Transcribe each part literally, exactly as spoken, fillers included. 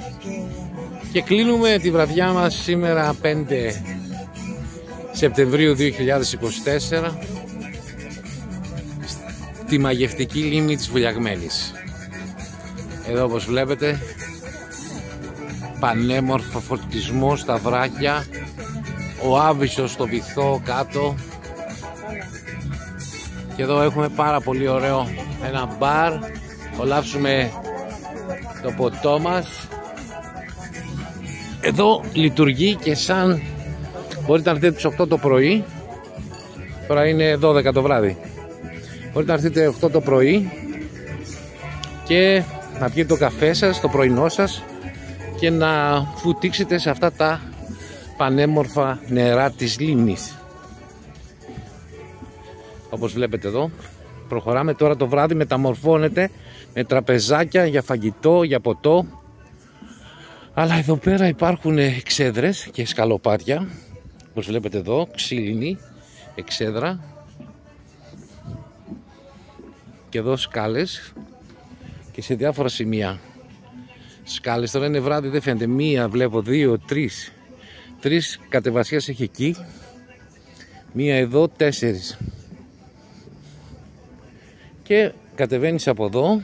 Και κλείνουμε τη βραδιά μας σήμερα πέντε Σεπτεμβρίου δύο χιλιάδες είκοσι τέσσερα στη μαγευτική λίμνη της Βουλιαγμένης. Εδώ όπως βλέπετε πανέμορφο φωτισμό στα βράχια, ο Άβυσσος στο βυθό κάτω, και εδώ έχουμε πάρα πολύ ωραίο ένα μπαρ, απολαύσουμε το ποτό μας. Εδώ λειτουργεί και σαν, μπορείτε να έρθετε στις οκτώ το πρωί, τώρα είναι δώδεκα το βράδυ, μπορείτε να έρθετε οκτώ το πρωί και να πιείτε το καφέ σας, το πρωινό σας, και να φουτήξετε σε αυτά τα πανέμορφα νερά της λίμνης. Όπως βλέπετε εδώ, προχωράμε τώρα το βράδυ, μεταμορφώνεται με τραπεζάκια για φαγητό, για ποτό. Αλλά εδώ πέρα υπάρχουν εξέδρες και σκαλοπάτια, όπως βλέπετε εδώ, ξύλινη εξέδρα, και εδώ σκάλες και σε διάφορα σημεία σκάλες. Τώρα είναι βράδυ, δεν φαίνεται, μία βλέπω, δύο, τρεις τρεις κατεβασιές έχει εκεί, μία εδώ, τέσσερις, και κατεβαίνεις από εδώ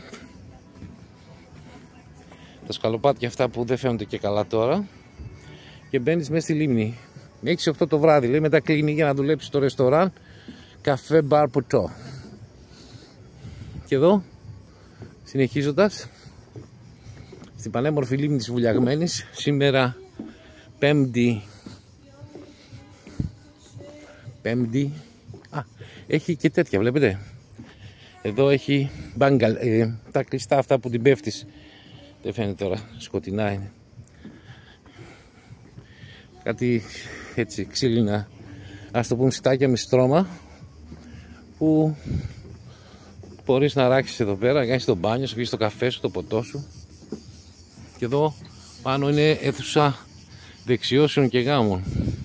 τα σκαλοπάτια αυτά που δεν φαίνονται και καλά τώρα και μπαίνεις μέσα στη λίμνη. έξι οκτώ το βράδυ, λέει, μετά κλείνει για να δουλέψει στο ρεστοράν, καφέ, μπαρ, ποτό. Και εδώ, συνεχίζοντας, στην πανέμορφη λίμνη της Βουλιαγμένης, σήμερα Πέμπτη, Πέμπτη, α, έχει και τέτοια, βλέπετε. Εδώ έχει μπάγκαλ, ε, τα κλειστά αυτά που την πέφτεις. Δεν φαίνεται τώρα, σκοτεινά είναι. Κάτι έτσι ξύλινα, ας το πούμε, σιτάκια με στρώμα, που μπορείς να ράξεις εδώ πέρα, να κάνεις το μπάνιο σου, πεις το καφέ σου, το ποτό σου. Και εδώ πάνω είναι αίθουσα δεξιώσεων και γάμων.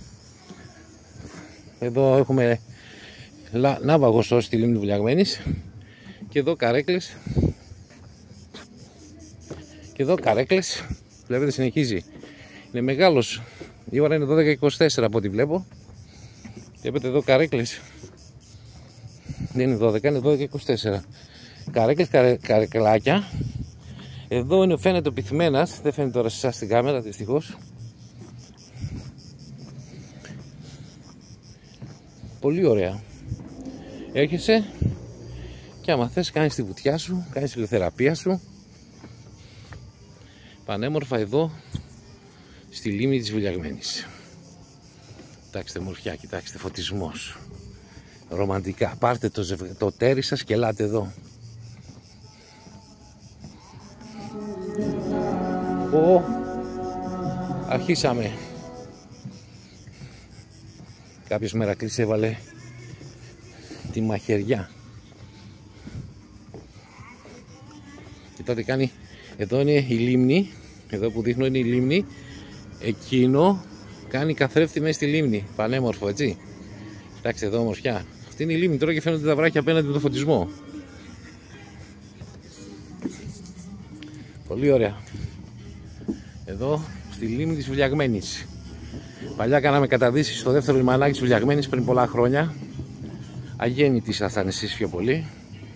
Εδώ έχουμε ναύαγο σώσει στη λίμνη Βουλιαγμένης. Και εδώ καρέκλες. Και εδώ καρέκλες. Βλέπετε, συνεχίζει. Είναι μεγάλος. Η ώρα είναι δώδεκα και είκοσι τέσσερα από ό,τι βλέπω. Βλέπετε εδώ καρέκλες. Δεν είναι δώδεκα, είναι δώδεκα και είκοσι τέσσερα. Καρέκλες, καρε, καρεκλάκια. Εδώ είναι, φαίνεται ο πυθμένας. Δεν φαίνεται τώρα σε εσάς στην κάμερα, δυστυχώς. Πολύ ωραία. Έρχεσαι και άμα θες κάνεις τη βουτιά σου, κάνεις τη ηλιοθεραπεία σου. Πανέμορφα εδώ στη λίμνη της Βουλιαγμένης. Κοιτάξτε μορφιά, κοιτάξτε φωτισμός. Ρομαντικά. Πάρτε το, ζευ... το τέρι σας και ελάτε εδώ. Ω, αρχίσαμε. Κάποιος μερακλής έβαλε τη μαχαιριά. Κοιτάτε, κάνει. Εδώ είναι η λίμνη. Εδώ που δείχνω είναι η λίμνη. Εκείνο κάνει καθρέφτη μέσα στη λίμνη. Πανέμορφο, έτσι. Κοιτάξτε εδώ ομορφιά. Αυτή είναι η λίμνη τώρα και φαίνονται τα βράχια απέναντι με το φωτισμό. Πολύ ωραία. Εδώ στη λίμνη της Βουλιαγμένης. Παλιά κάναμε καταδύσεις στο δεύτερο λιμανάκι της Βουλιαγμένης πριν πολλά χρόνια. Αγέννητοι ήσασταν εσείς πιο πολύ.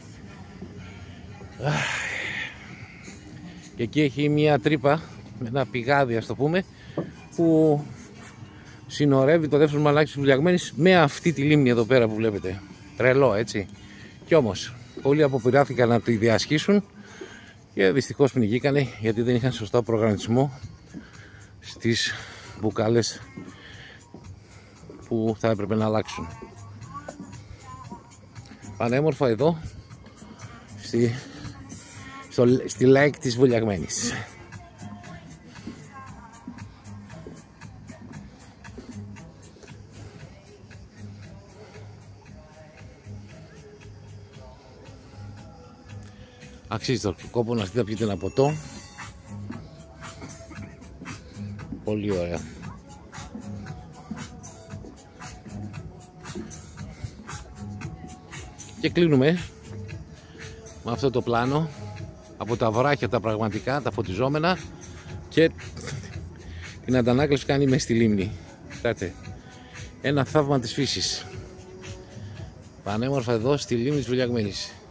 Και εκεί έχει μια τρύπα, ένα πηγάδι ας το πούμε, που συνορεύει το δεύτερο λιμανάκι της Βουλιαγμένης με αυτή τη λίμνη εδώ πέρα που βλέπετε. Τρελό, έτσι. Κι όμως πολλοί αποπειράθηκαν να τη διασχίσουν και δυστυχώς πνιγήκανε γιατί δεν είχαν σωστό προγραμματισμό στις μπουκάλες που θα έπρεπε να αλλάξουν. Πανέμορφα εδώ στη, στο, στη lake της Βουλιαγμένης. Αξίζει το κόπο να στείλετε να πιείτε ένα ποτό. Πολύ ωραία. Και κλείνουμε με αυτό το πλάνο από τα βράχια τα πραγματικά, τα φωτιζόμενα, και και την αντανάκλαση κάνει μέσα στη λίμνη. Κοιτάτε, ένα θαύμα της φύσης. Πανέμορφα εδώ στη λίμνη της Βουλιαγμένης.